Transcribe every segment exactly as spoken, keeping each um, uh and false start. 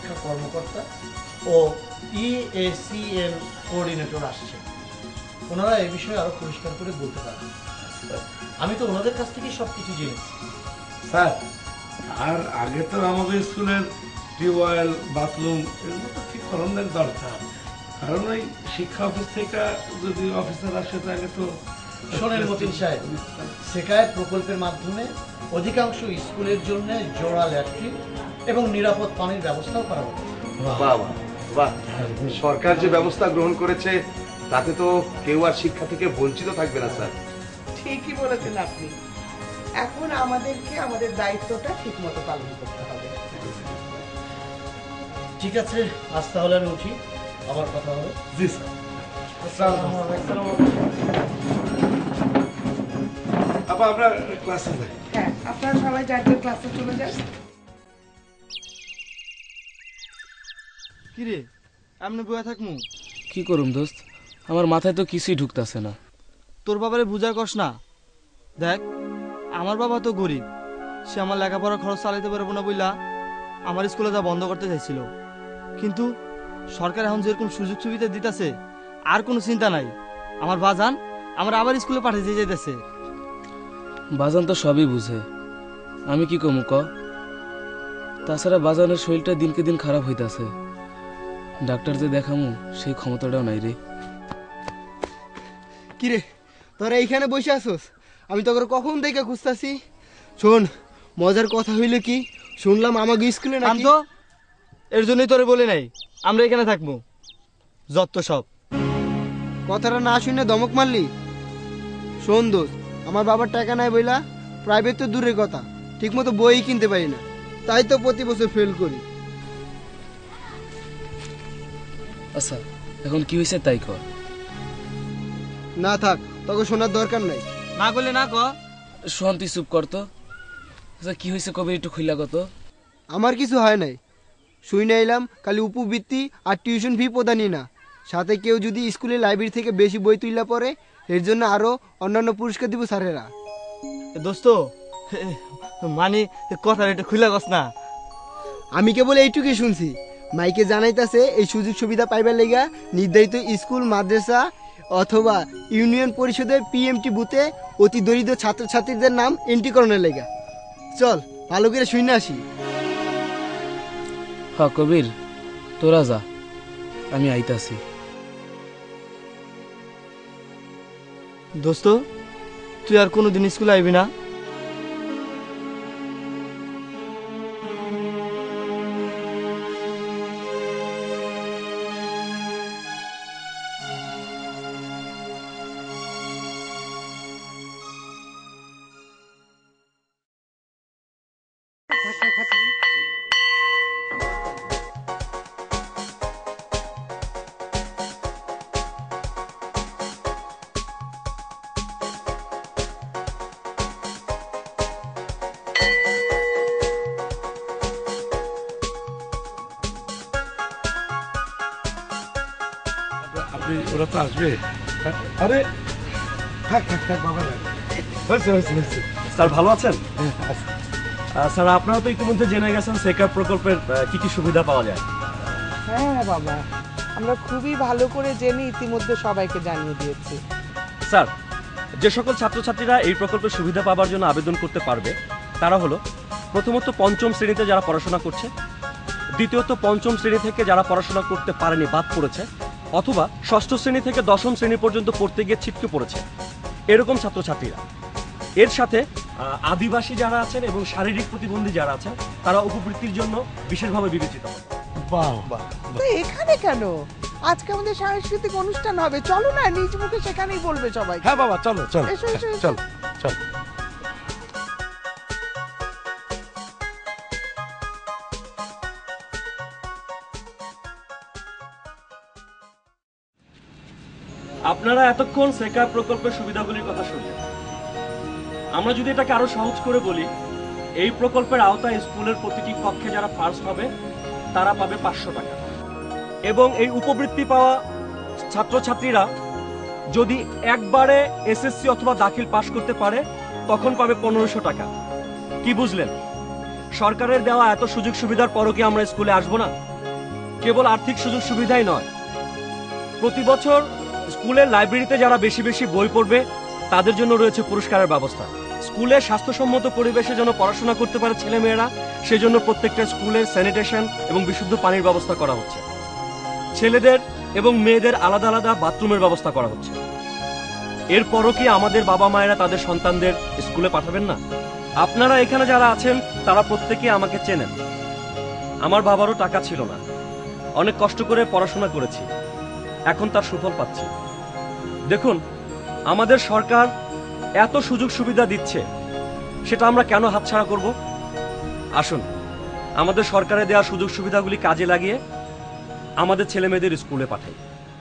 শিক্ষা কর্মকর্তা ও ইএসিএল কোঅর্ডিনেটর আসছে। ওনারা এই বিষয়ে আরো পরিষ্কার করে বলতে পারবেন। আমি তো ওনাদের কাছ থেকেই সব কিছু জেনেছি। স্যার, আর আগে তো আমাদের স্কুলের টিউবওয়েল, বাথরুম এগুলো তো ঠিক করানোর দরকার, কারণ ওই শিক্ষা অফিস থেকে যদি অফিসার আসে তাহলে তো। শোনেন মতিন সাহেব, সেকায় প্রকল্পের মাধ্যমে অধিকাংশ স্কুলের জন্য জোড়া ল্যাট্রিন এবং নিরাপদ পানির ব্যবস্থাও করা হবে। বাহ বাহ, সরকার যে ব্যবস্থা গ্রহণ করেছে তাতে তো কেউ আর শিক্ষা থেকে বঞ্চিত থাকবে না স্যার। ঠিকই বলেছেন আপনি। এখন আমাদেরকে আমাদের দায়িত্বটা ঠিক মতো পালন করতে হবে। ঠিক আছে, আজ তাহলে আমি উঠি, আবার কথা হবে। জি স্যার। আপা আমরা ক্লাসে যাই। হ্যাঁ, আপনারা সবাই যার যার ক্লাসে চলে যান। কিরে এমনি বয়া থাকমু? কি করুম দোস্ত, আমার মাথায় তো কিছুই ঢুকতাছে না। তোর বাবারে বুঝায় কস না। দেখ, আমার বাবা তো গরিব, সে আমার লেখাপড়ার খরচ চালাইতে পারবো না বইলা আমার স্কুলে যা বন্ধ করতে চাইছিল। কিন্তু সরকার এখন যেরকম সুযোগ সুবিধা দিতেছে, আর কোনো চিন্তা নাই। আমার বাজান আমার আবার স্কুলে পাঠিয়ে যেতেছে। বাজান তো সবই বুঝে, আমি কি কমু ক? তাছাড়া বাজানের শরীরটা দিনকে দিন খারাপ হইতাছে, ডাক্তার যে দেখামু সেই ক্ষমতাটাও নাই রে। কিরে তোরা এইখানে বসে আসোস? আমি তো কখন থেকে খুঁজতাছি। শোন, মজার কথা হইল কি, শুনলাম আমাকে স্কুলে নাকি। তো এর জন্যই তোরে বলে নাই আমরা এখানে থাকবো। যত সব কথাটা না শুনে ধমক মারলি। শোন দোস্ত, আমার বাবার টাকা নাই বইলা প্রাইভেট তো দূরের কথা, ঠিক মতো বই কিনতে পারি না, তাই তো প্রতি বছর ফেল করি। আচ্ছা এখন কি হয়েছে তাই কর। না থাক, তোকে শোনার দরকার নাই। না করলে না ক। শান্তি চুপ করতো। আচ্ছা কি হয়েছে কবে একটু খুইলা কত? আমার কিছু হয় নাই, শুই না এলাম খালি উপবৃত্তি আর টিউশন ফি প্রদানই না, সাথে কেউ যদি স্কুলে লাইব্রেরি থেকে বেশি বই তুইলা পড়ে এর জন্য আরো অন্যান্য পুরস্কার দিব স্যারেরা। দোস্ত মানে কথা একটু খুইলা গছ না। আমি কেবল এইটুকুই শুনছি, মাইকে জানাইতাছে এই সুযোগ সুবিধা পাইবার লেগা নির্ধারিত স্কুল, মাদ্রাসা অথবা ইউনিয়ন পরিষদের পিএমটি বুথে অতি দরিদ্র ছাত্রছাত্রীদের নাম এন্ট্রি করানোর লেগা। চল ভালো করে শুই না আসি। হ্যাঁ কবির, তোরা যা, আমি আইতাছি। দোস্ত তুই আর কোনোদিন স্কুলে আইবি না? আপনি ওরা তো আসবে। আরে থাক থাক থাক বাবা, হয়েছে হয়েছে হয়েছে। স্যার ভালো আছেন? স্যার আপনারা তো ইতিমধ্যে জেনে গেছেন সেকার প্রকল্পের কি কি সুবিধা পাওয়া যায়। হ্যাঁ বাবা, আমরা খুবই ভালো করে জেনে ইতিমধ্যে সবাইকে জানিয়ে দিয়েছি। স্যার, যে সকল ছাত্রছাত্রীরা এই প্রকল্পের সুবিধা পাওয়ার জন্য আবেদন করতে পারবে তারা হলো প্রথমত পঞ্চম শ্রেণীতে যারা পড়াশোনা করছে, দ্বিতীয়ত পঞ্চম শ্রেণী থেকে যারা পড়াশোনা করতে পারেনি, বাদ পড়েছে, অথবা ষষ্ঠ শ্রেণী থেকে দশম শ্রেণী পর্যন্ত পড়তে গিয়ে ছিটকে পড়েছে, এরকম ছাত্রছাত্রীরা। এর সাথে আদিবাসী যারা আছেন এবং শারীরিক প্রতিবন্ধী যারা আছেন তারা উপবৃত্তির জন্য বিশেষভাবে বিবেচিত হবে। বাহ বাহ, এখানে কেন? আজকে আমাদের সাংস্কৃতিক অনুষ্ঠান হবে, চলো না, নিজ মুখে সেখানেই বলবে সবাই। হ্যাঁ বাবা চলো চলো এসো, এসো, এসো। চলো চলো। আপনারা এতক্ষণ সেকা প্রকল্পের সুবিধাগুলির কথা শুনলেন। আমরা যদি এটাকে আরো সহজ করে বলি, এই প্রকল্পের আওতায় স্কুলের প্রতিটি কক্ষে যারা ফার্স্ট হবে তারা পাবে পাঁচশো টাকা, এবং এই উপবৃত্তি পাওয়া ছাত্রছাত্রীরা যদি একবারে এসএসসি অথবা দাখিল পাশ করতে পারে তখন পাবে পনেরোশো টাকা। কি বুঝলেন? সরকারের দেওয়া এত সুযোগ সুবিধার পরও কি আমরা স্কুলে আসবো না? কেবল আর্থিক সুযোগ সুবিধাই নয়, প্রতি বছর স্কুলের লাইব্রেরিতে যারা বেশি বেশি বই পড়বে তাদের জন্য রয়েছে পুরস্কারের ব্যবস্থা। স্কুলে স্বাস্থ্যসম্মত পরিবেশে যেন পড়াশোনা করতে পারে ছেলেমেয়েরা, সেজন্য প্রত্যেকটা স্কুলের স্যানিটেশন এবং বিশুদ্ধ পানির ব্যবস্থা করা হচ্ছে। ছেলেদের এবং মেয়েদের আলাদা আলাদা বাথরুমের ব্যবস্থা করা হচ্ছে। এরপরও কি আমাদের বাবা মায়েরা তাদের সন্তানদের স্কুলে পাঠাবেন না? আপনারা এখানে যারা আছেন তারা প্রত্যেকে আমাকে চেনেন। আমার বাবারও টাকা ছিল না, অনেক কষ্ট করে পড়াশোনা করেছি, এখন তার সুফল পাচ্ছি। দেখুন, আমাদের সরকার এত সুযোগ সুবিধা দিচ্ছে, সেটা আমরা কেন হাতছাড়া করব? আসুন, আমাদের সরকারে দেওয়া সুযোগ সুবিধাগুলি কাজে লাগিয়ে আমাদের ছেলে মেয়েদের স্কুলে পাঠাই।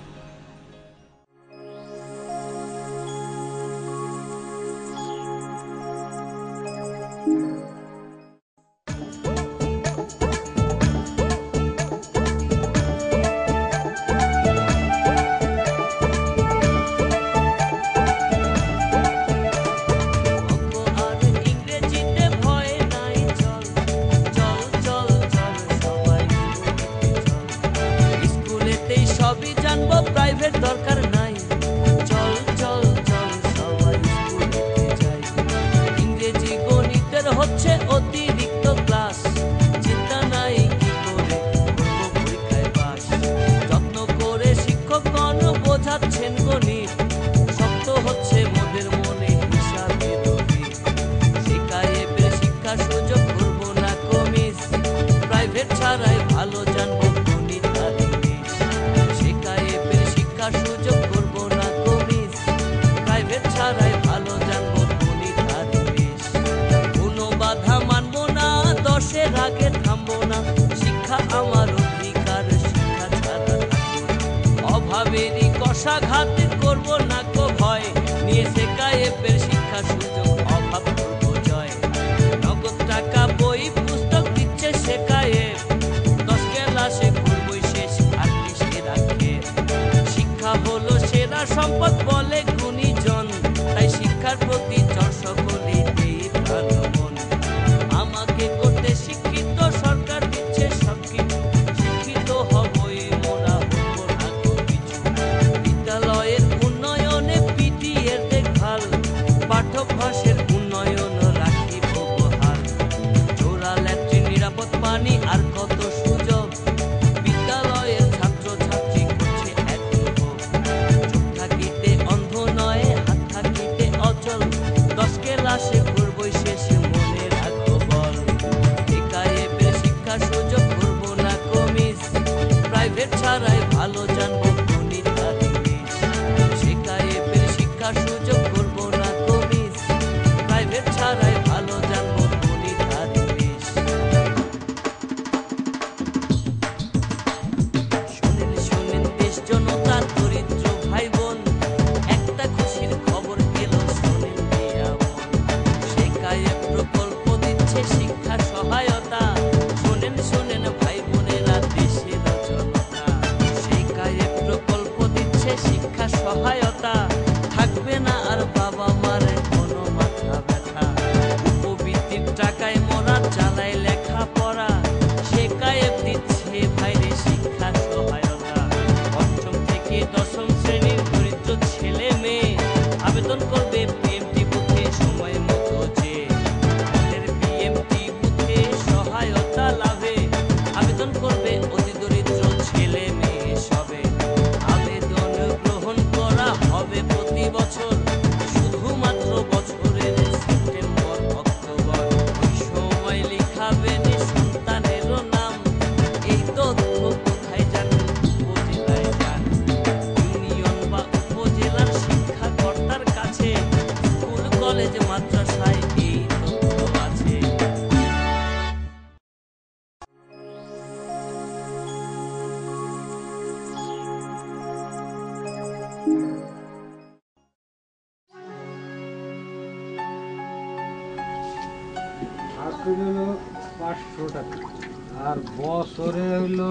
পাঁচশো টাকা আর বছরে হইলো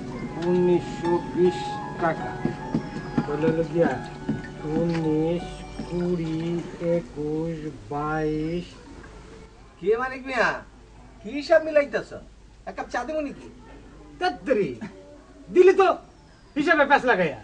উনিশশো বিশ টাকা। হইলো গিয়া উনিশ কুড়ি একুশ বাইশ। কে মানিক মিয়া কি হিসাব মিলাইতেছ? এক কাপ চা দেবো নাকি? তাড়াতাড়ি দিলি তো হিসাবে প্যাঁচ লাগাইয়া।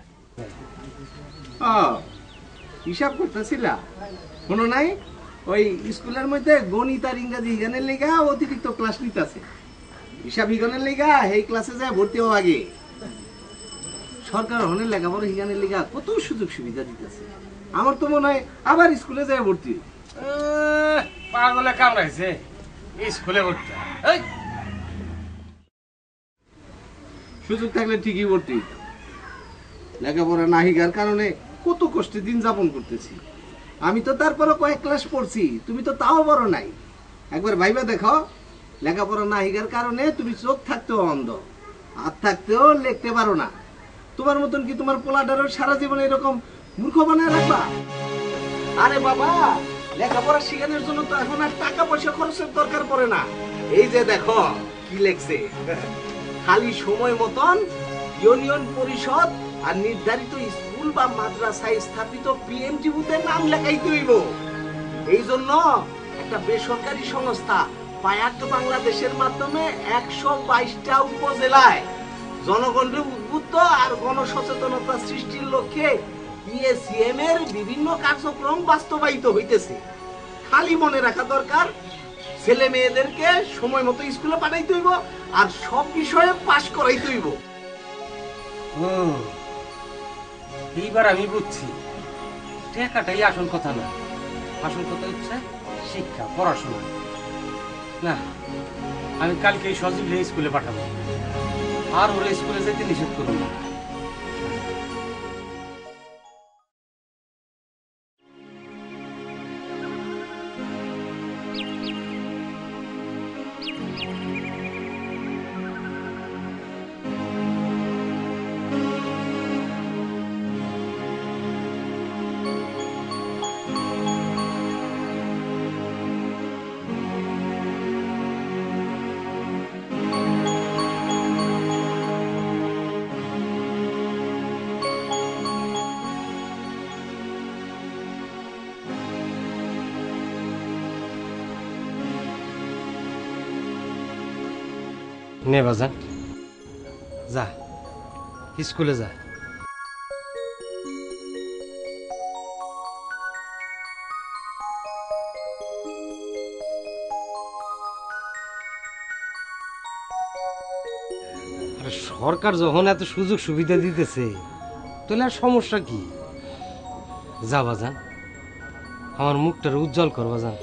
হিসাব করতেছিলা মনে নাই? ওই স্কুলের মধ্যে গণিত আর ইংরেজি হিগানের লেগা অতিরিক্ত ক্লাস নিতেছে, হিসাব হিগানের লেগা এই ক্লাসে যায় ভর্তি হওয়া আগে সরকার হনের লেখাপড়া হিগানের লেগা কত সুযোগ সুবিধা দিতেছে। আমার তো মনে হয় আবার স্কুলে যায় ভর্তি। পাগলে কামড়াইছে, স্কুলে ভর্তি সুযোগ থাকলে ঠিকই ভর্তি। লেখাপড়া না হিগার কারণে কত কষ্টে দিন যাপন করতেছি। আমি তো তারপরে কয়েক ক্লাস পড়ছি, তুমি তো তাও বড় নাই। একবার ভাইবা দেখো, লেখাপড়া না হিগার কারণে তুমি চোখ থাকতেও অন্ধ, হাত থাকতেও লিখতে পারো না। তোমার মতন কি তোমার পোলাডারও সারা জীবন এরকম মূর্খ বানায় রাখবা? আরে বাবা, লেখাপড়া শেখানোর জন্য তো এখন আর টাকা পয়সা খরচের দরকার পড়ে না। এই যে দেখো কি লেখছে, খালি সময় মতন ইউনিয়ন পরিষদ আর নির্ধারিত স্কুল বা মাদ্রাসায় স্থাপিত পিএমজি বুথের নাম লেখাইতে হইব। এই জন্য একটা বেসরকারি সংস্থা পায়াক্ত বাংলাদেশের মাধ্যমে একশো বাইশটা উপজেলায় জনগণের উদ্বুদ্ধ আর গণসচেতনতা সৃষ্টির লক্ষ্যে ইএসিএম এর বিভিন্ন কার্যক্রম বাস্তবায়িত হইতেছে। খালি মনে রাখা দরকার, ছেলে মেয়েদেরকে সময় মতো স্কুলে পাঠাইতে হইব আর সব বিষয়ে পাশ করাইতে হইব। এইবার আমি বুঝছি, টাকাটাই আসল কথা না, আসল কথা হচ্ছে শিক্ষা, পড়াশোনা। না, আমি কালকে এই সজীবরে স্কুলে পাঠাবো, আর ওরা স্কুলে যেতে নিষেধ করবো না। নে বাজান, যা স্কুলে যা। সরকার যখন এত সুযোগ সুবিধা দিতেছে, তাহলে আর সমস্যা কি? যা বাজান, আমার মুখটার উজ্জ্বল কর বাজান।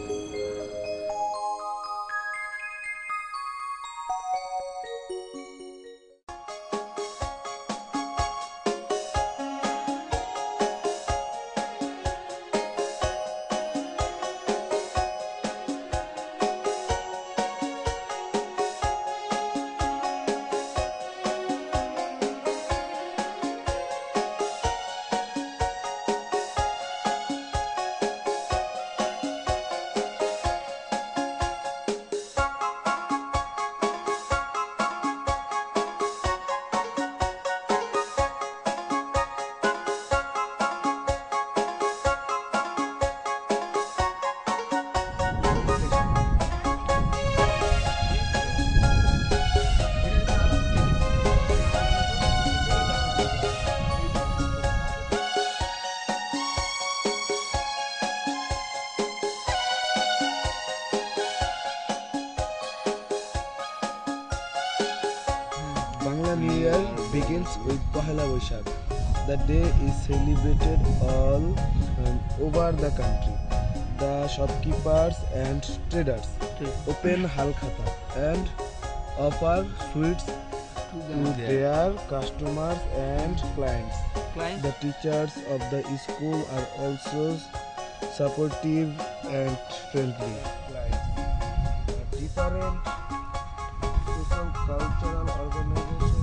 Bangla New Year begins with Pohela Boishakh. The day is celebrated all um, over the country. The shopkeepers and traders open halkhata and offer sweets to their customers and clients. The teachers of the school are also supportive and friendly. Different social cultural organizations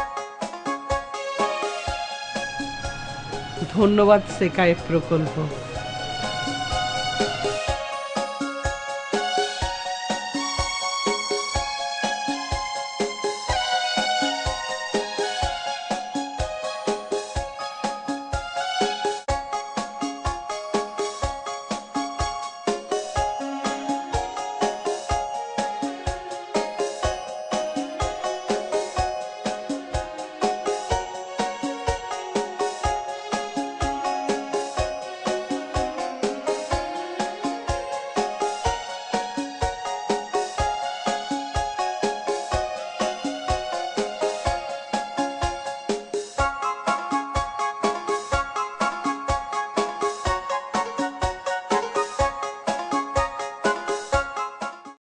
ধন্যবাদ সেকাই প্রকল্প।